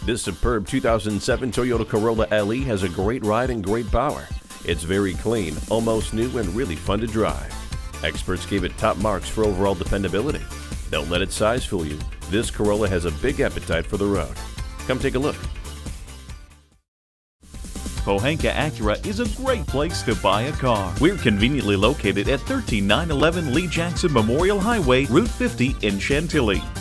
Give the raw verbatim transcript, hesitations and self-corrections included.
This superb two thousand seven Toyota Corolla L E has a great ride and great power. It's very clean, almost new, and really fun to drive. Experts gave it top marks for overall dependability. Don't let its size fool you. This Corolla has a big appetite for the road. Come take a look. Pohanka Acura is a great place to buy a car. We're conveniently located at one three nine one one Lee Jackson Memorial Highway, Route fifty in Chantilly.